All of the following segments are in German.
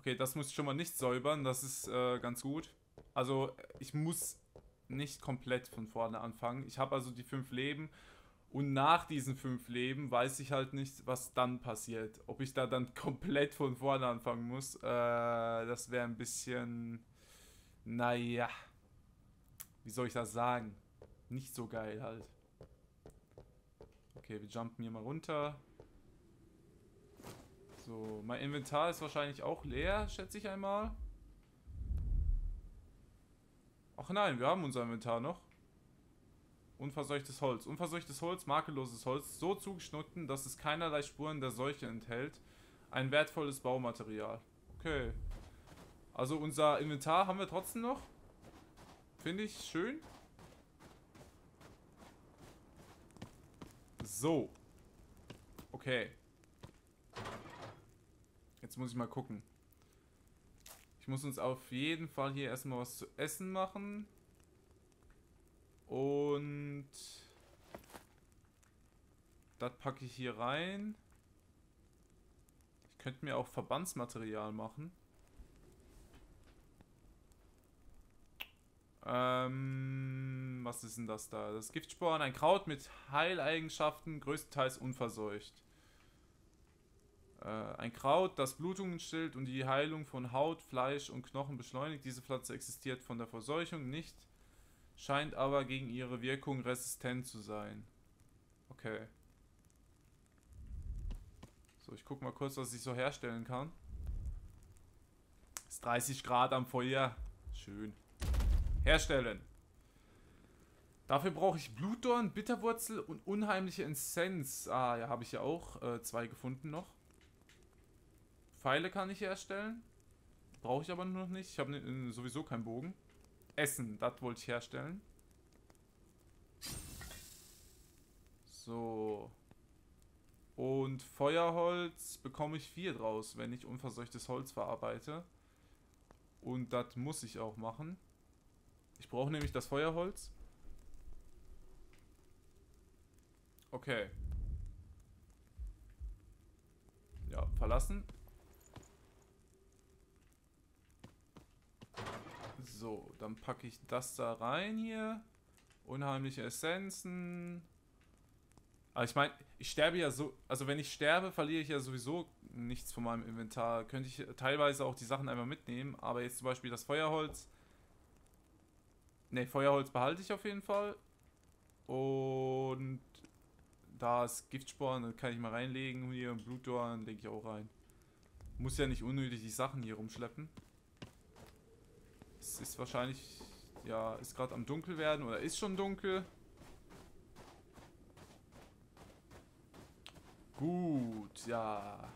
Okay, das muss ich schon mal nicht säubern. Das ist ganz gut. Also, ich muss nicht komplett von vorne anfangen. Ich habe also die 5 Leben. Und nach diesen 5 Leben weiß ich halt nicht, was dann passiert. Ob ich da dann komplett von vorne anfangen muss. Das wäre ein bisschen... Naja, wie soll ich das sagen? Nicht so geil halt. Okay, wir jumpen hier mal runter. So, mein Inventar ist wahrscheinlich auch leer, schätze ich einmal. Ach nein, wir haben unser Inventar noch. Unverseuchtes Holz. Unverseuchtes Holz, makelloses Holz, so zugeschnitten, dass es keinerlei Spuren der Seuche enthält. Ein wertvolles Baumaterial. Okay. Also unser Inventar haben wir trotzdem noch. Finde ich schön. So. Okay. Jetzt muss ich mal gucken. Ich muss uns auf jeden Fall hier erstmal was zu essen machen. Und das packe ich hier rein. Ich könnte mir auch Verbandsmaterial machen. Was ist denn das da? Das Giftsporen, ein Kraut mit Heileigenschaften, größtenteils unverseucht. Ein Kraut, das Blutungen stillt und die Heilung von Haut, Fleisch und Knochen beschleunigt. Diese Pflanze existiert von der Verseuchung nicht, scheint aber gegen ihre Wirkung resistent zu sein. Okay. So, ich guck mal kurz, was ich so herstellen kann. Ist 30 Grad am Feuer. Schön. Herstellen. Dafür brauche ich Blutdorn, Bitterwurzel und unheimliche Essenz. Ah, ja, habe ich ja auch 2 gefunden noch. Pfeile kann ich herstellen. Brauche ich aber noch nicht. Ich habe sowieso keinen Bogen. Essen, das wollte ich herstellen. So. Und Feuerholz bekomme ich 4 draus, wenn ich unverseuchtes Holz verarbeite. Und das muss ich auch machen. Ich brauche nämlich das Feuerholz. Okay. Ja, verlassen. So, dann packe ich das da rein hier. Unheimliche Essenzen. Aber ich meine, ich sterbe ja so... Also wenn ich sterbe, verliere ich ja sowieso nichts von meinem Inventar. Könnte ich teilweise auch die Sachen einmal mitnehmen. Aber jetzt zum Beispiel das Feuerholz. Ne, Feuerholz behalte ich auf jeden Fall. Und da ist Giftsporen, dann kann ich mal reinlegen. Hier und Blutdorn lege ich auch rein. Muss ja nicht unnötig die Sachen hier rumschleppen. Es ist wahrscheinlich... Ja, ist gerade am dunkel werden oder ist schon dunkel. Gut, ja.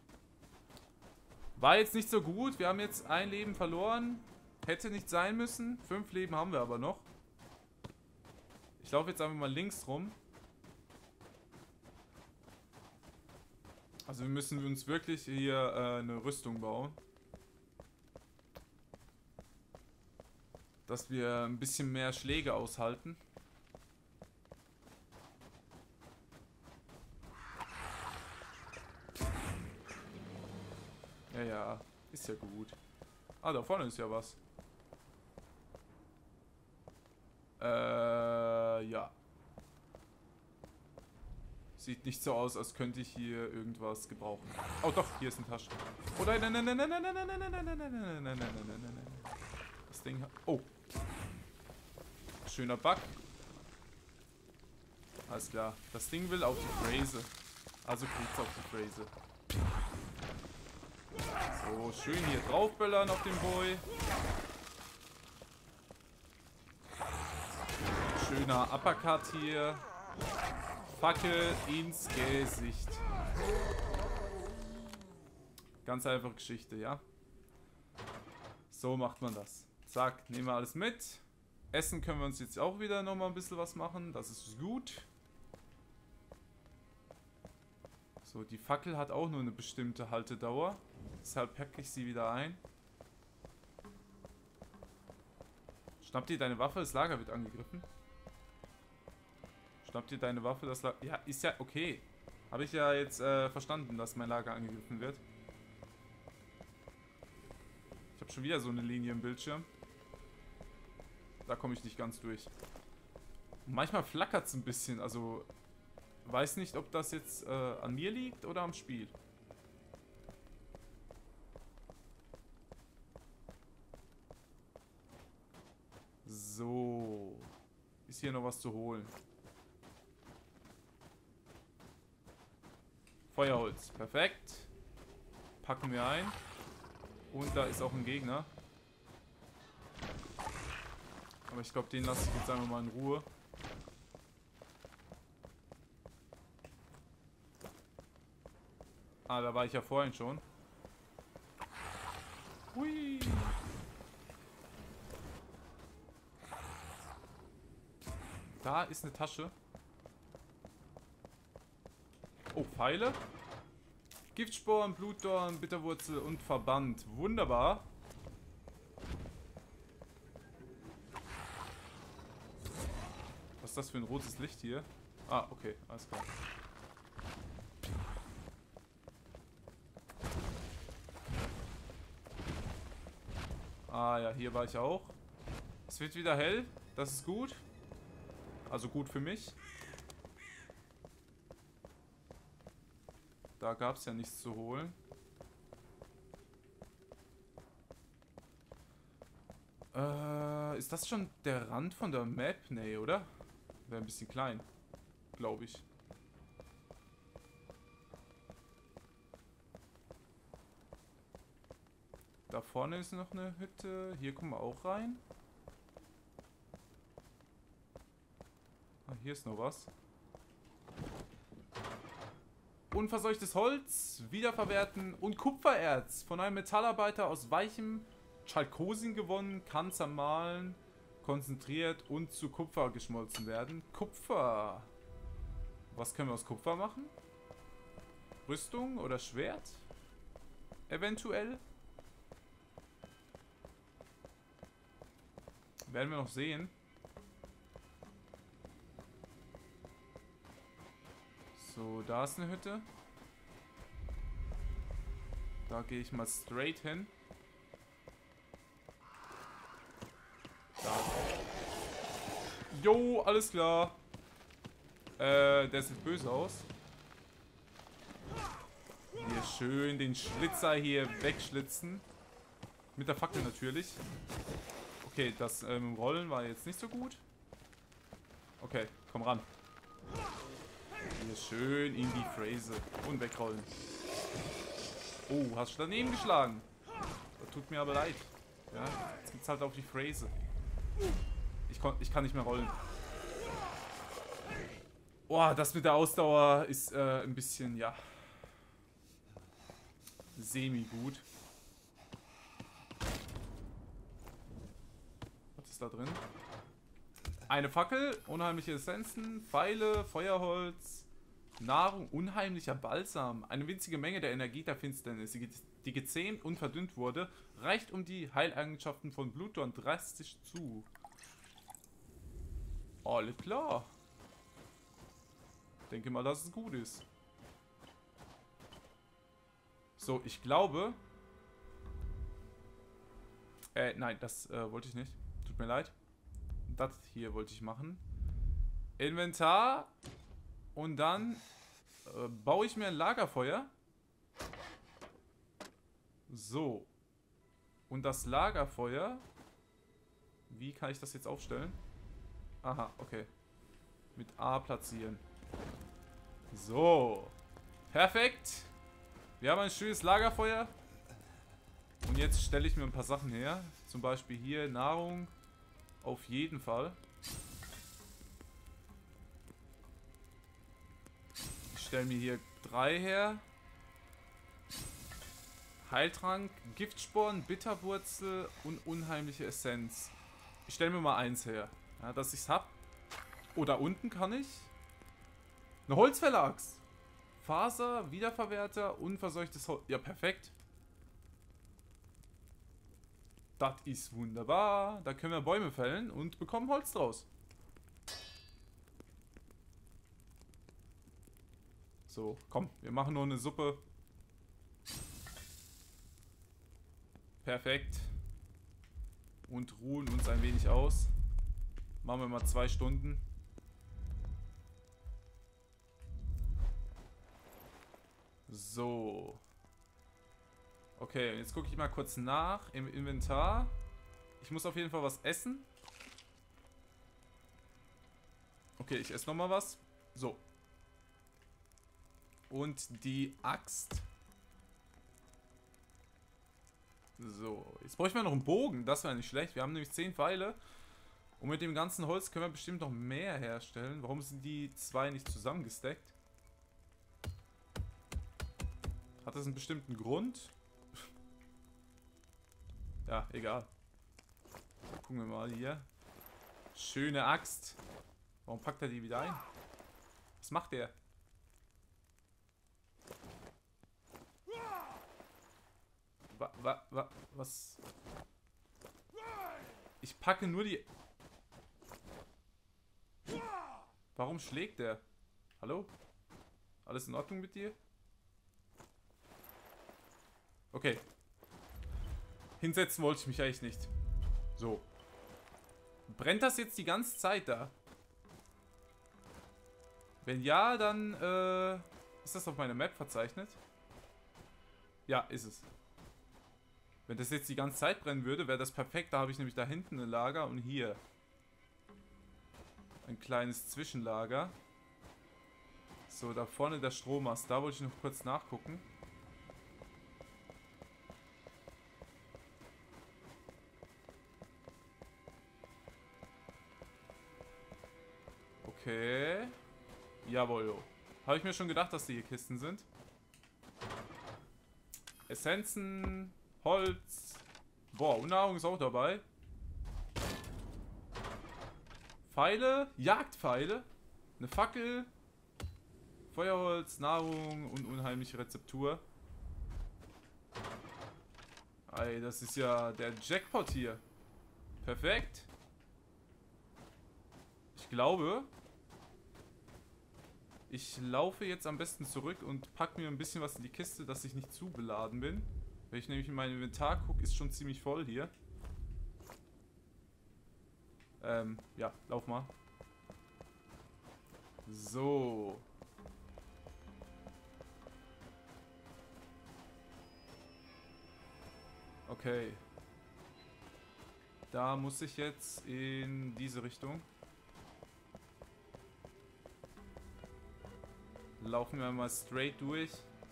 War jetzt nicht so gut. Wir haben jetzt ein Leben verloren. Hätte nicht sein müssen. 5 Leben haben wir aber noch. Ich laufe jetzt einfach mal links rum. Also wir müssen uns wirklich hier eine Rüstung bauen. Dass wir ein bisschen mehr Schläge aushalten. Ja, ja, ist ja gut. Ah, da vorne ist ja was. Ja. Sieht nicht so aus, als könnte ich hier irgendwas gebrauchen. Oh doch, hier ist eine Tasche. Oh nein, nein, nein, nein, nein, nein, nein, nein, nein, nein, nein, nein, nein, nein, nein, nein, nein. Das Ding hat... Oh. Schöner Bug. Alles klar. Das Ding will auf die Phrase. Also kriegt's auf die Phrase. So, schön hier draufböllern auf den Boy. Schöner Uppercut hier. Fackel ins Gesicht. Ganz einfache Geschichte, ja? So macht man das. Zack, nehmen wir alles mit. Essen können wir uns jetzt auch wieder nochmal ein bisschen was machen. Das ist gut. So, die Fackel hat auch nur eine bestimmte Haltedauer. Deshalb packe ich sie wieder ein. Schnapp dir deine Waffe, das Lager wird angegriffen. Schnapp dir deine Waffe, das Lager... Ja, ist ja okay. Habe ich ja jetzt verstanden, dass mein Lager angegriffen wird. Ich habe schon wieder so eine Linie im Bildschirm. Da komme ich nicht ganz durch. Und manchmal flackert es ein bisschen, also weiß nicht, ob das jetzt an mir liegt oder am Spiel. So. Ist hier noch was zu holen? Feuerholz. Perfekt. Packen wir ein. Und da ist auch ein Gegner. Aber ich glaube, den lasse ich jetzt einfach mal in Ruhe. Ah, da war ich ja vorhin schon. Hui. Da ist eine Tasche. Oh, Pfeile. Giftsporen, Blutdorn, Bitterwurzel und Verband. Wunderbar. Was ist das für ein rotes Licht hier? Ah, okay, alles klar. Ah ja, hier war ich auch. Es wird wieder hell. Das ist gut. Also gut für mich. Da gab es ja nichts zu holen. Ist das schon der Rand von der Map? Nee, oder? Wäre ein bisschen klein. Glaube ich. Da vorne ist noch eine Hütte. Hier kommen wir auch rein. Ah, hier ist noch was. Unverseuchtes Holz, wiederverwerten und Kupfererz von einem Metallarbeiter aus weichem Chalkosin gewonnen, kann zermahlen, konzentriert und zu Kupfer geschmolzen werden. Kupfer. Was können wir aus Kupfer machen? Rüstung oder Schwert? Eventuell. Werden wir noch sehen. So, da ist eine Hütte. Da gehe ich mal straight hin. Da. Jo, alles klar. Der sieht böse aus. Hier schön den Schlitzer hier wegschlitzen. Mit der Fackel natürlich. Okay, das mit dem Rollen war jetzt nicht so gut. Okay, komm ran. Hier schön in die Fräse. Und wegrollen. Oh, hast du daneben geschlagen? Das tut mir aber leid. Ja, jetzt gibt's halt auf die Fräse. Ich kann nicht mehr rollen. Boah, das mit der Ausdauer ist ein bisschen, ja, semi-gut. Was ist da drin? Eine Fackel, unheimliche Essenzen, Pfeile, Feuerholz, Nahrung, unheimlicher Balsam. Eine winzige Menge der Energie der Finsternis, die gezähmt und verdünnt wurde, reicht um die Heileigenschaften von Blutdorn drastisch zu. Alles klar. Denke mal, dass es gut ist. So, ich glaube... nein, das wollte ich nicht. Tut mir leid. Das hier wollte ich machen. Inventar. Und dann baue ich mir ein Lagerfeuer. So. Und das Lagerfeuer... Wie kann ich das jetzt aufstellen? Aha, okay. Mit A platzieren. So. Perfekt. Wir haben ein schönes Lagerfeuer. Und jetzt stelle ich mir ein paar Sachen her. Zum Beispiel hier Nahrung. Auf jeden Fall. Ich stelle mir hier 3 her. Heiltrank, Giftsporen, Bitterwurzel und unheimliche Essenz. Ich stelle mir mal 1 her. Ja, dass ich es hab. Oh, da unten kann ich. Eine Holzfäller-Axt. Faser, Wiederverwerter, unverseuchtes Holz. Ja, perfekt. Das ist wunderbar. Da können wir Bäume fällen und bekommen Holz draus. So, komm, wir machen nur eine Suppe. Perfekt. Und ruhen uns ein wenig aus. Machen wir mal 2 Stunden. So. Okay, jetzt gucke ich mal kurz nach im Inventar. Ich muss auf jeden Fall was essen. Okay, ich esse nochmal was. So. Und die Axt. So, jetzt bräuchten wir noch einen Bogen. Das wäre nicht schlecht. Wir haben nämlich 10 Pfeile. Und mit dem ganzen Holz können wir bestimmt noch mehr herstellen. Warum sind die 2 nicht zusammengesteckt? Hat das einen bestimmten Grund? Ja, egal. Gucken wir mal hier. Schöne Axt. Warum packt er die wieder ein? Was macht der? Was? Ich packe nur die... Warum schlägt der? Hallo? Alles in Ordnung mit dir? Okay. Hinsetzen wollte ich mich eigentlich nicht. So. Brennt das jetzt die ganze Zeit da? Wenn ja, dann ist das auf meiner Map verzeichnet? Ja, ist es. Wenn das jetzt die ganze Zeit brennen würde, wäre das perfekt. Da habe ich nämlich da hinten ein Lager und hier ein kleines Zwischenlager. So, da vorne der Strommast. Da wollte ich noch kurz nachgucken. Okay. Jawohl. Habe ich mir schon gedacht, dass die hier Kisten sind. Essenzen, Holz. Boah, und Nahrung ist auch dabei. Pfeile, Jagdpfeile, eine Fackel, Feuerholz, Nahrung und unheimliche Rezeptur. Ey, das ist ja der Jackpot hier. Perfekt. Ich glaube, ich laufe jetzt am besten zurück und packe mir ein bisschen was in die Kiste, dass ich nicht zu beladen bin. Wenn ich nämlich in mein Inventar gucke, ist schon ziemlich voll hier. Ja, lauf mal. So. Okay. Da muss ich jetzt in diese Richtung. Laufen wir mal straight durch.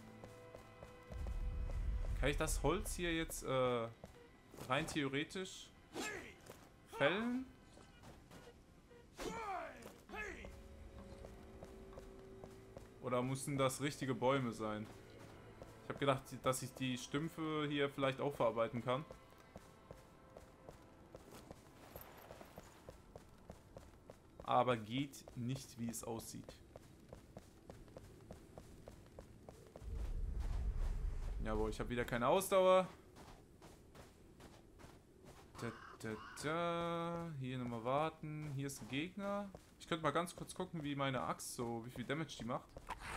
Kann ich das Holz hier jetzt rein theoretisch fällen? Oder mussten das richtige Bäume sein? Ich habe gedacht, dass ich die Stümpfe hier vielleicht auch verarbeiten kann. Aber geht nicht, wie es aussieht. Jawohl, ich habe wieder keine Ausdauer. Hier nochmal warten. Hier ist ein Gegner. Ich könnte mal ganz kurz gucken, wie meine Axt so, wie viel Damage die macht.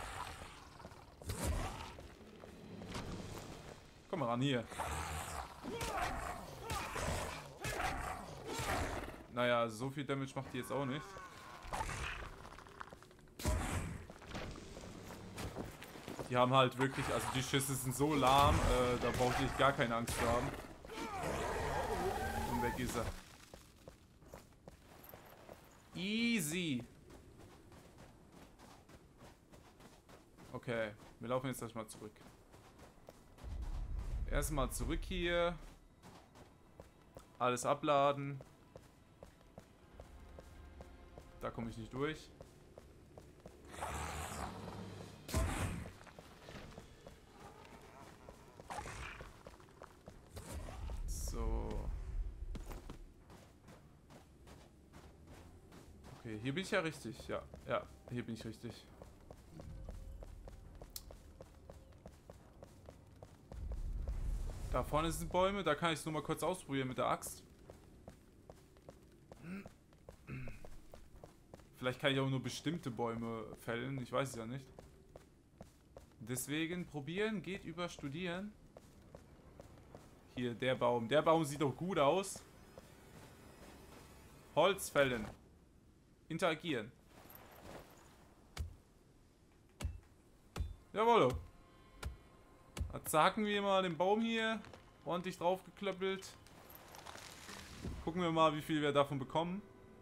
Komm mal ran, hier. Naja, so viel Damage macht die jetzt auch nicht. Die haben halt wirklich, also die Schüsse sind so lahm, da brauchte ich gar keine Angst zu haben. Und weg ist er. Easy. Okay, wir laufen jetzt erstmal zurück. Erstmal zurück hier. Alles abladen. Da komme ich nicht durch. So. Okay, hier bin ich ja richtig. Ja, ja, hier bin ich richtig. Da vorne sind Bäume, da kann ich es nur mal kurz ausprobieren mit der Axt. Vielleicht kann ich auch nur bestimmte Bäume fällen, ich weiß es ja nicht. Deswegen probieren geht über studieren. Hier, der Baum. Der Baum sieht doch gut aus. Holz fällen. Interagieren. Jawohl. Jetzt zacken wir mal den Baum hier. Ordentlich draufgeklöppelt. Gucken wir mal, wie viel wir davon bekommen.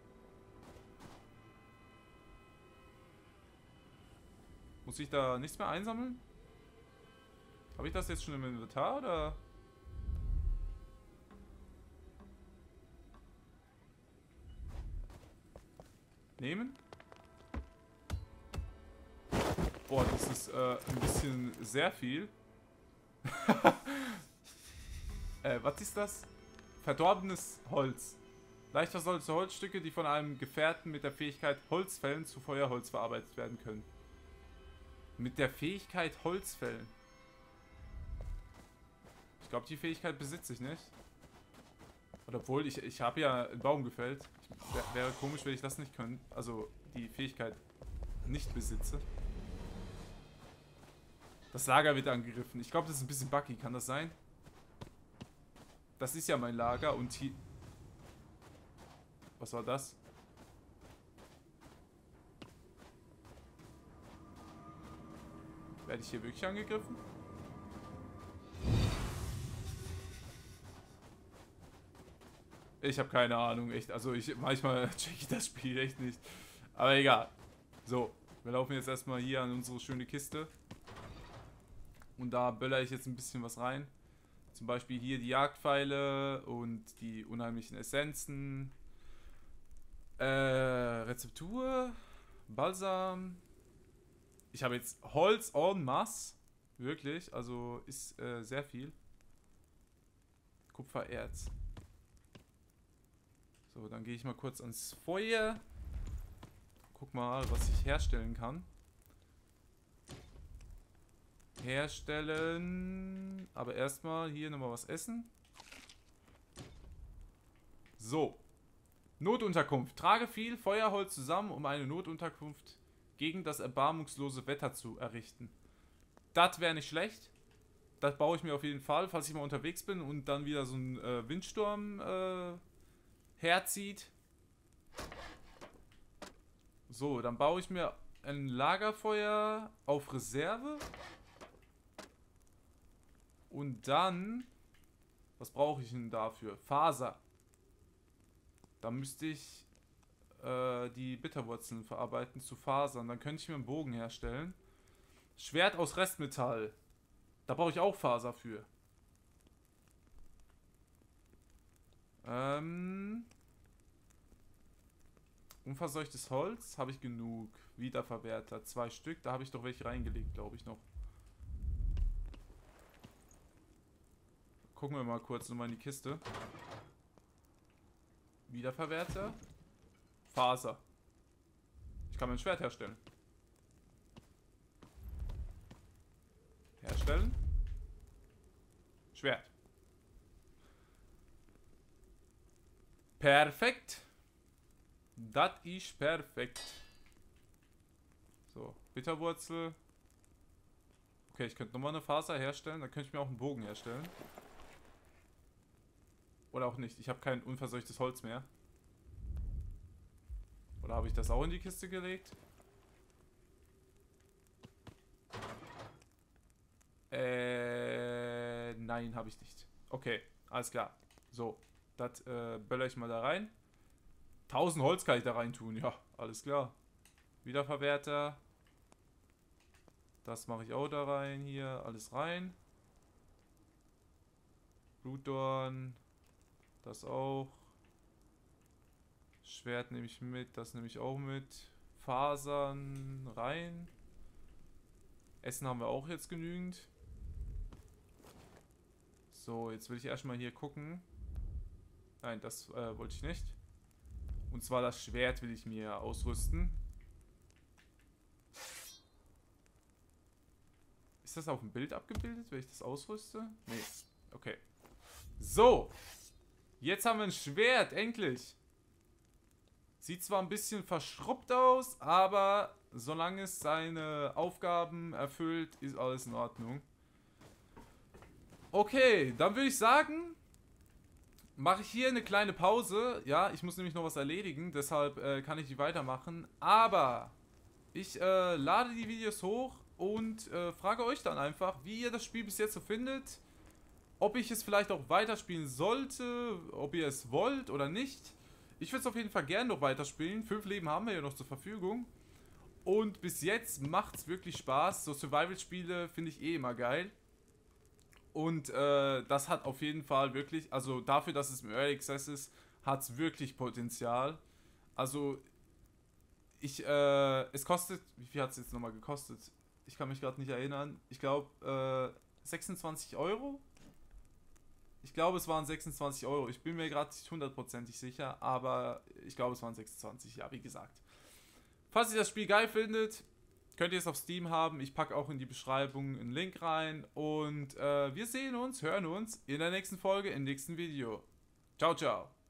Muss ich da nichts mehr einsammeln? Habe ich das jetzt schon im Inventar, oder? Nehmen? Boah, das ist ein bisschen sehr viel. Was ist das? Verdorbenes Holz. Leicht versoldete Holzstücke, die von einem Gefährten mit der Fähigkeit Holzfällen zu Feuerholz verarbeitet werden können. Mit der Fähigkeit Holzfällen. Ich glaube, die Fähigkeit besitze ich nicht. Oder obwohl, ich habe ja einen Baum gefällt. Wäre komisch, wenn ich das nicht können. Also die Fähigkeit nicht besitze. Das Lager wird angegriffen. Ich glaube, das ist ein bisschen buggy. Kann das sein? Das ist ja mein Lager und hier... Was war das? Werde ich hier wirklich angegriffen? Ich habe keine Ahnung, echt. Also manchmal check ich das Spiel echt nicht. Aber egal. So, wir laufen jetzt erstmal hier an unsere schöne Kiste. Und da böller ich jetzt ein bisschen was rein. Zum Beispiel hier die Jagdpfeile und die unheimlichen Essenzen. Rezeptur. Balsam. Ich habe jetzt Holz en masse. Wirklich, also ist sehr viel. Kupfererz. So, dann gehe ich mal kurz ans Feuer. Guck mal, was ich herstellen kann. Herstellen. Aber erstmal hier nochmal was essen. So. Notunterkunft. Trage viel Feuerholz zusammen, um eine Notunterkunft gegen das erbarmungslose Wetter zu errichten. Das wäre nicht schlecht. Das baue ich mir auf jeden Fall, falls ich mal unterwegs bin und dann wieder so ein Windsturm herzieht. So, dann baue ich mir ein Lagerfeuer auf Reserve. Und dann... Was brauche ich denn dafür? Faser. Da müsste ich die Bitterwurzeln verarbeiten zu Fasern. Dann könnte ich mir einen Bogen herstellen. Schwert aus Restmetall. Da brauche ich auch Faser für. Unverseuchtes Holz habe ich genug. Wiederverwerter. 2 Stück. Da habe ich doch welche reingelegt, glaube ich noch. Gucken wir mal kurz nochmal in die Kiste. Wiederverwerter. Faser. Ich kann mein Schwert herstellen. Herstellen. Schwert. Perfekt. Das ist perfekt. So, Bitterwurzel. Okay, ich könnte nochmal eine Faser herstellen. Dann könnte ich mir auch einen Bogen herstellen. Oder auch nicht. Ich habe kein unverseuchtes Holz mehr. Oder habe ich das auch in die Kiste gelegt? Nein, habe ich nicht. Okay, alles klar. So, das böller ich mal da rein. 1000 Holz kann ich da rein tun. Ja, alles klar. Wiederverwerter. Das mache ich auch da rein. Hier, alles rein. Blutdorn. Das auch. Schwert nehme ich mit. Das nehme ich auch mit. Fasern rein. Essen haben wir auch jetzt genügend. So, jetzt will ich erstmal hier gucken. Nein, das wollte ich nicht. Und zwar das Schwert will ich mir ausrüsten. Ist das auf dem Bild abgebildet, wenn ich das ausrüste? Nee. Okay. So. Jetzt haben wir ein Schwert, endlich. Sieht zwar ein bisschen verschrubbt aus, aber solange es seine Aufgaben erfüllt, ist alles in Ordnung. Okay, dann würde ich sagen, mache ich hier eine kleine Pause. Ja, ich muss nämlich noch was erledigen, deshalb kann ich die weitermachen. Aber ich lade die Videos hoch und frage euch dann einfach, wie ihr das Spiel bis jetzt so findet. Ob ich es vielleicht auch weiterspielen sollte, ob ihr es wollt oder nicht. Ich würde es auf jeden Fall gerne noch weiterspielen. 5 Leben haben wir ja noch zur Verfügung. Und bis jetzt macht es wirklich Spaß. So Survival-Spiele finde ich eh immer geil. Und das hat auf jeden Fall wirklich, also dafür, dass es im Early Access ist, hat es wirklich Potenzial. Also es kostet, wie viel hat es jetzt nochmal gekostet? Ich kann mich gerade nicht erinnern. Ich glaube 26 Euro. Ich glaube, es waren 26 Euro. Ich bin mir gerade nicht hundertprozentig sicher, aber ich glaube, es waren 26, ja, wie gesagt. Falls ihr das Spiel geil findet, könnt ihr es auf Steam haben. Ich packe auch in die Beschreibung einen Link rein. Und wir sehen uns, hören uns in der nächsten Folge, im nächsten Video. Ciao, ciao.